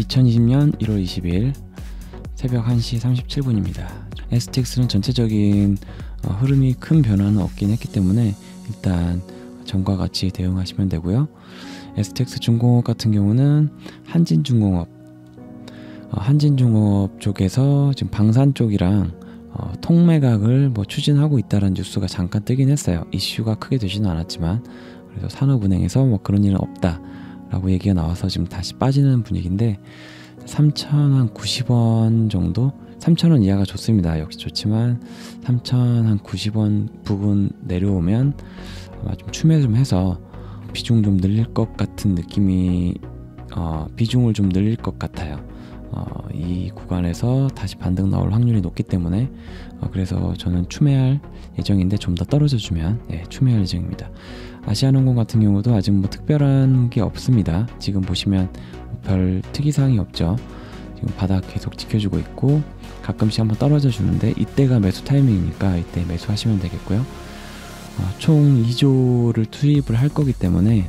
2020년 1월 20일 새벽 1시 37분입니다. STX는 전체적인 흐름이 큰 변화는 없긴 했기 때문에 일단 전과 같이 대응하시면 되고요. STX 중공업 같은 경우는 한진중공업 쪽에서 지금 방산 쪽이랑 통매각을 추진하고 있다는 뉴스가 잠깐 뜨긴 했어요. 이슈가 크게 되지는 않았지만, 그래서 산업은행에서 그런 일은 없다라고 얘기가 나와서 지금 다시 빠지는 분위기인데, 3,090원 정도? 3,000원 이하가 좋습니다. 역시 좋지만 3,090원 부근 내려오면 아마 좀 추매 좀 해서 비중 좀 늘릴 것 같은 느낌이 비중을 좀 늘릴 것 같아요. 이 구간에서 다시 반등 나올 확률이 높기 때문에 그래서 저는 추매할 예정인데, 좀 더 떨어져주면 추매할 예정입니다. 아시아항공 같은 경우도 아직 특별한 게 없습니다. 지금 보시면 별 특이사항이 없죠. 지금 바닥 계속 지켜주고 있고 가끔씩 한번 떨어져 주는데, 이때가 매수 타이밍이니까 이때 매수하시면 되겠고요. 총 2조를 투입을 할 거기 때문에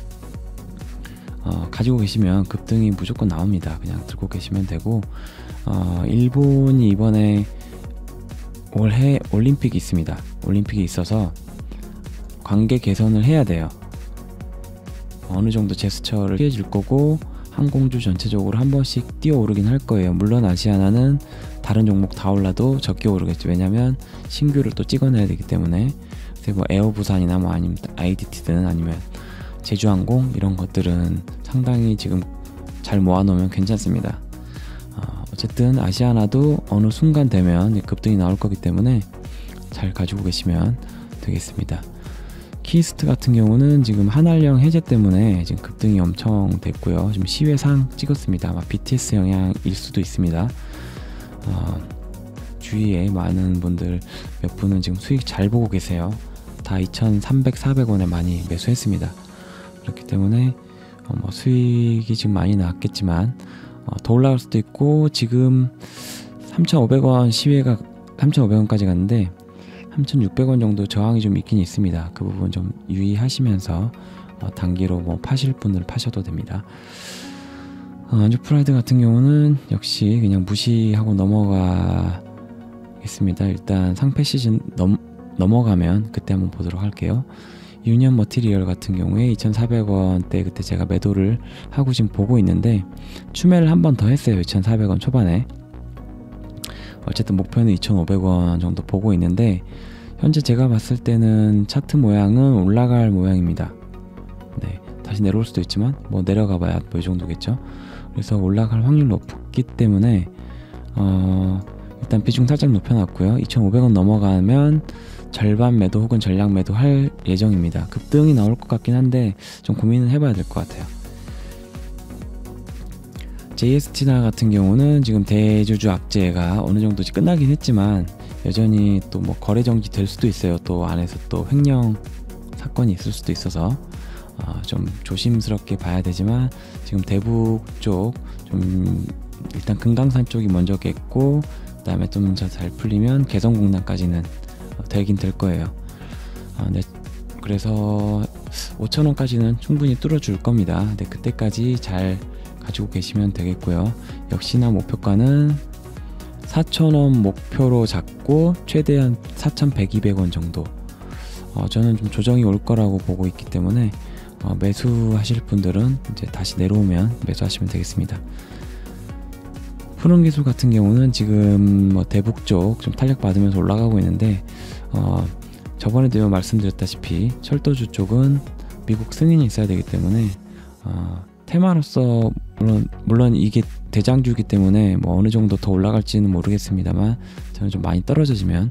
가지고 계시면 급등이 무조건 나옵니다. 그냥 들고 계시면 되고, 일본이 이번에 올해 올림픽이 있습니다. 올림픽이 있어서 관계 개선을 해야 돼요. 어느 정도 제스처를 취해줄 거고, 항공주 전체적으로 한 번씩 뛰어오르긴 할 거예요. 물론 아시아나는 다른 종목 다 올라도 적게 오르겠죠. 왜냐면 신규를 또 찍어내야 되기 때문에. 에어부산이나 아니면 IDT든 아니면 제주항공 이런 것들은 상당히 지금 잘 모아놓으면 괜찮습니다. 어쨌든 아시아나도 어느 순간 되면 급등이 나올 거기 때문에 잘 가지고 계시면 되겠습니다. 키스트 같은 경우는 지금 한알령 해제 때문에 지금 급등이 엄청 됐고요. 지금 시외상 찍었습니다. 아마 BTS 영향일 수도 있습니다. 주위에 많은 분들 몇 분은 지금 수익 잘 보고 계세요. 다 2,300, 400원에 많이 매수했습니다. 그렇기 때문에 수익이 지금 많이 나왔겠지만 더 올라갈 수도 있고, 지금 3,500원 시외가 3,500원까지 갔는데 3,600원 정도 저항이 좀 있긴 있습니다. 그 부분 좀 유의하시면서 단기로 파실 분들 파셔도 됩니다. 뉴프라이드 같은 경우는 역시 그냥 무시하고 넘어가겠습니다. 일단 상패 시즌 넘어가면 그때 한번 보도록 할게요. 유니언 머티리얼 같은 경우에 2,400원대 그때 제가 매도를 하고 지금 보고 있는데, 추매를 한 번 더 했어요. 2,400원 초반에. 어쨌든 목표는 2,500원 정도 보고 있는데, 현재 제가 봤을 때는 차트 모양은 올라갈 모양입니다. 다시 내려올 수도 있지만 내려가 봐야 이 정도겠죠. 그래서 올라갈 확률 높기 때문에 일단 비중 살짝 높여놨고요. 2,500원 넘어가면 절반 매도 혹은 전량 매도 할 예정입니다. 급등이 나올 것 같긴 한데 좀 고민을 해봐야 될 것 같아요. JST나 같은 경우는 지금 대주주 악재가 어느 정도 끝나긴 했지만 여전히 또 거래 정지 될 수도 있어요. 또 안에서 또 횡령 사건이 있을 수도 있어서 좀 조심스럽게 봐야 되지만, 지금 대북 쪽 좀 일단 금강산 쪽이 먼저 깼고, 그 다음에 좀 잘 풀리면 개성공단까지는 되긴 될 거예요. 그래서 5,000원까지는 충분히 뚫어줄 겁니다. 그때까지 잘 가지고 계시면 되겠고요. 역시나 목표가는 4,000원 목표로 잡고 최대한 4,100, 200원 정도. 저는 좀 조정이 올 거라고 보고 있기 때문에 매수하실 분들은 이제 다시 내려오면 매수하시면 되겠습니다. 푸른기술 같은 경우는 지금 대북 쪽 좀 탄력 받으면서 올라가고 있는데, 저번에도 말씀드렸다시피 철도주 쪽은 미국 승인이 있어야 되기 때문에 테마로서 물론 이게 대장주이기 때문에 어느 정도 더 올라갈지는 모르겠습니다만, 저는 좀 많이 떨어지면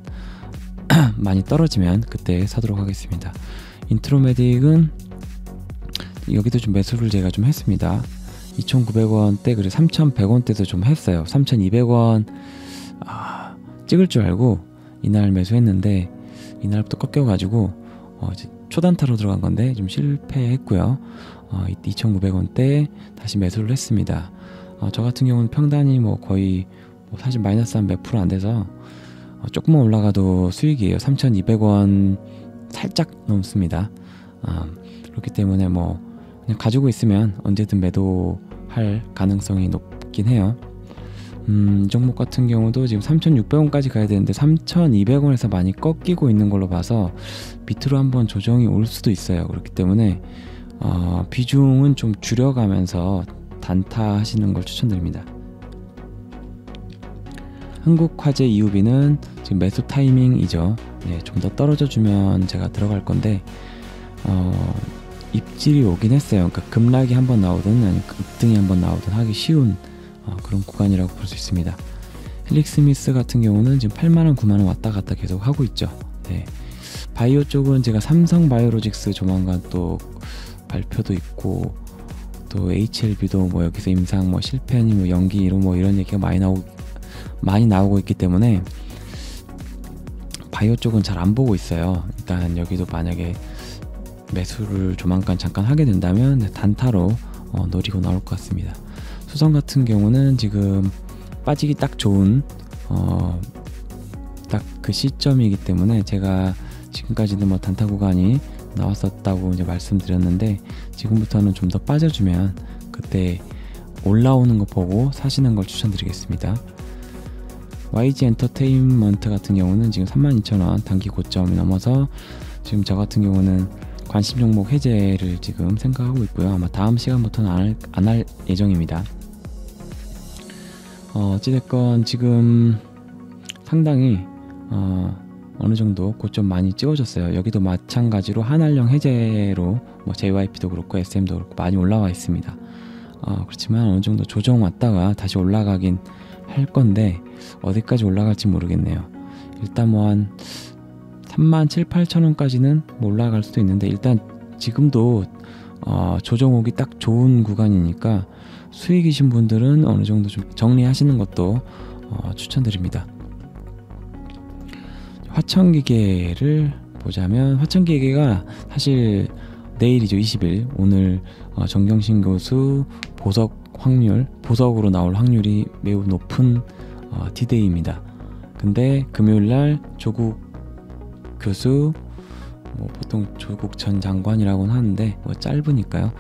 그때 사도록 하겠습니다. 인트로메딕은 여기도 좀 매수를 제가 좀 했습니다. 2,900원대 그리고 3,100원대도 좀 했어요. 3,200원 찍을 줄 알고 이날 매수했는데 이날부터 꺾여가지고 초단타로 들어간 건데 좀 실패했고요. 2,900원대 다시 매수를 했습니다. 저 같은 경우는 평단이 거의 사실 마이너스 한 몇 프로 안 돼서 조금만 올라가도 수익이에요. 3,200원 살짝 넘습니다. 그렇기 때문에 그냥 가지고 있으면 언제든 매도하실 할 가능성이 높긴 해요. 이 종목 같은 경우도 지금 3,600원까지 가야 되는데 3,200원에서 많이 꺾이고 있는 걸로 봐서 밑으로 한번 조정이 올 수도 있어요. 그렇기 때문에 비중은 좀 줄여가면서 단타 하시는 걸 추천드립니다. 한국화재 EUB는 지금 매수 타이밍이죠. 네, 좀 더 떨어져 주면 제가 들어갈 건데 입질이 오긴 했어요. 그러니까 급락이 한번 나오든 아니면 급등이 한번 나오든 하기 쉬운 그런 구간이라고 볼 수 있습니다. 헬릭스미스 같은 경우는 지금 8만원, 9만원 왔다 갔다 계속 하고 있죠. 네. 바이오 쪽은 제가 삼성바이오로직스 조만간 또 발표도 있고 또 HLB도 뭐 여기서 임상 뭐 실패니 뭐 연기 이런 얘기가 많이 나오고 있기 때문에 바이오 쪽은 잘 안 보고 있어요. 일단 여기도 만약에 매수를 조만간 잠깐 하게 된다면 단타로 노리고 나올 것 같습니다. 수성 같은 경우는 지금 빠지기 딱 좋은 딱 그 시점이기 때문에 제가 지금까지도 뭐 단타 구간이 나왔었다고 이제 말씀드렸는데 지금부터는 좀 더 빠져주면 그때 올라오는 거 보고 사시는 걸 추천드리겠습니다. YG 엔터테인먼트 같은 경우는 지금 32,000원 단기 고점이 넘어서 지금 저 같은 경우는 관심 종목 해제를 지금 생각하고 있고요. 아마 다음 시간부터는 안 할 예정입니다. 어찌됐건 지금 상당히 어느 정도 고점 많이 찍어줬어요. 여기도 마찬가지로 한알령 해제로 뭐 JYP도 그렇고 SM도 그렇고 많이 올라와 있습니다. 그렇지만 어느 정도 조정 왔다가 다시 올라가긴 할 건데 어디까지 올라갈지 모르겠네요. 일단 뭐 한 37,000~38,000원까지는 뭐 올라갈 수도 있는데 일단 지금도 조정 오기 딱 좋은 구간이니까 수익이신 분들은 어느 정도 좀 정리하시는 것도 추천드립니다. 화천기계를 보자면 화천기계가 사실 내일이죠. 20일 오늘 정경심 교수 보석으로 나올 확률이 매우 높은 디데이입니다. 근데 금요일날 조국 교수 뭐 보통 조국 전 장관이라고는 하는데 뭐 짧으니까요.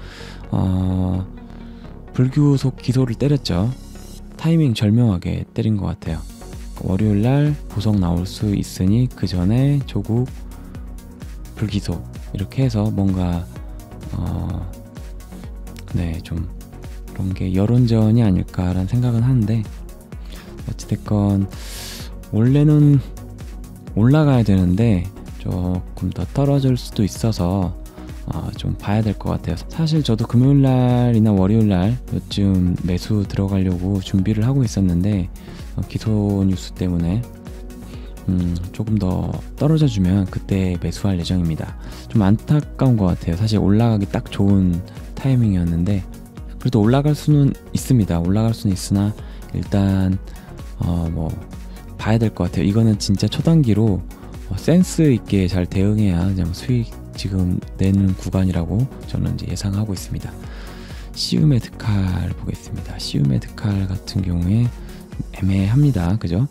불구속 기소를 때렸죠. 타이밍 절묘하게 때린 것 같아요. 월요일날 보석 나올 수 있으니 그 전에 조국 불기소 이렇게 해서 뭔가 네, 좀 그런 게 여론전이 아닐까라는 생각은 하는데 어찌됐건 원래는 올라가야 되는데 조금 더 떨어질 수도 있어서 좀 봐야 될 것 같아요. 사실 저도 금요일날이나 월요일날 요즘 매수 들어가려고 준비를 하고 있었는데 기소 뉴스 때문에 조금 더 떨어져주면 그때 매수할 예정입니다. 좀 안타까운 것 같아요. 사실 올라가기 딱 좋은 타이밍이었는데 그래도 올라갈 수는 있습니다. 올라갈 수는 있으나 일단 뭐 봐야 될 것 같아요. 이거는 진짜 초단기로 센스 있게 잘 대응해야 수익 지금 내는 구간이라고 저는 이제 예상하고 있습니다. 시우메드칼 보겠습니다. 시우메드칼 같은 경우에 애매합니다. 그죠?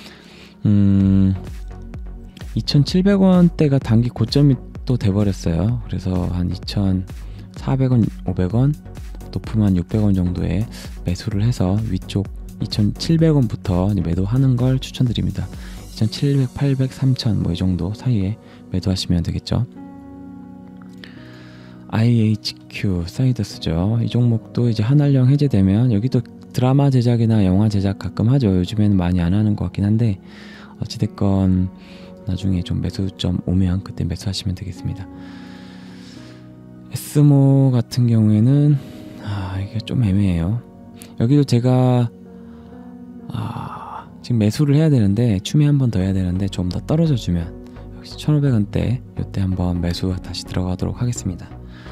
2,700원대가 단기 고점이 또 돼버렸어요. 그래서 한 2,400원, 500원, 높으면 600원 정도에 매수를 해서 위쪽 2,700원부터 매도하는 걸 추천드립니다. 2,700, 800, 3,000 뭐 이 정도 사이에 매도하시면 되겠죠. IHQ 사이더스죠. 이 종목도 이제 한알령 해제되면 여기도 드라마 제작이나 영화 제작 가끔 하죠. 요즘에는 많이 안 하는 것 같긴 한데 어찌됐건 나중에 좀 매수점 오면 그때 매수하시면 되겠습니다. 에스모 같은 경우에는 이게 좀 애매해요. 여기도 제가 지금 매수를 해야 되는데 추매 한 번 더 해야 되는데 좀 더 떨어져 주면 역시 1,500원대 이때 한번 매수 다시 들어가도록 하겠습니다.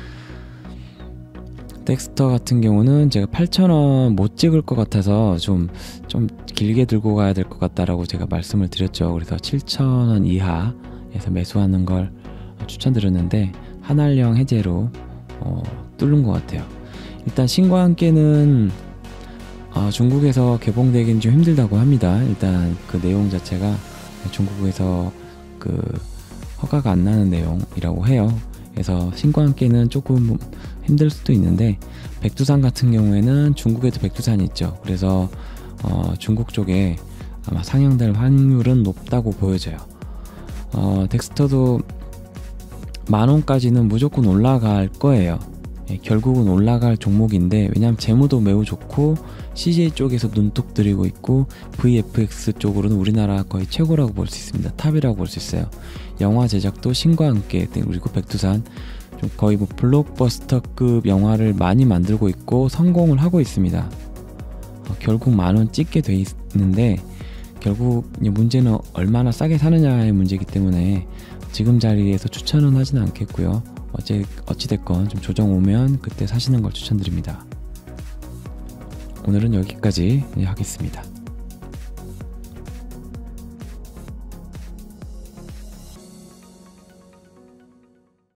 덱스터 같은 경우는 제가 8,000원 못 찍을 것 같아서 좀 길게 들고 가야 될 것 같다라고 제가 말씀을 드렸죠. 그래서 7,000원 이하에서 매수하는 걸 추천드렸는데 한알령 해제로 뚫는 것 같아요. 일단 신과 함께는 중국에서 개봉되기는 좀 힘들다고 합니다. 일단 그 내용 자체가 중국에서 그 허가가 안 나는 내용이라고 해요. 그래서 신과 함께는 조금 힘들 수도 있는데, 백두산 같은 경우에는 중국에도 백두산이 있죠. 그래서 중국 쪽에 아마 상영될 확률은 높다고 보여져요. 덱스터도 10,000원까지는 무조건 올라갈 거예요. 결국은 올라갈 종목인데, 왜냐하면 재무도 매우 좋고 CJ 쪽에서 눈독 들이고 있고 VFX 쪽으로는 우리나라 거의 최고라고 볼 수 있습니다. 탑이라고 볼 수 있어요. 영화 제작도 신과 함께, 그리고 백두산 좀 거의 뭐 블록버스터급 영화를 많이 만들고 있고 성공을 하고 있습니다. 결국 10,000원 찍게 돼 있는데, 결국 문제는 얼마나 싸게 사느냐의 문제이기 때문에 지금 자리에서 추천은 하지는 않겠고요. 어찌됐건 좀 조정 오면 그때 사시는 걸 추천드립니다. 오늘은 여기까지 하겠습니다.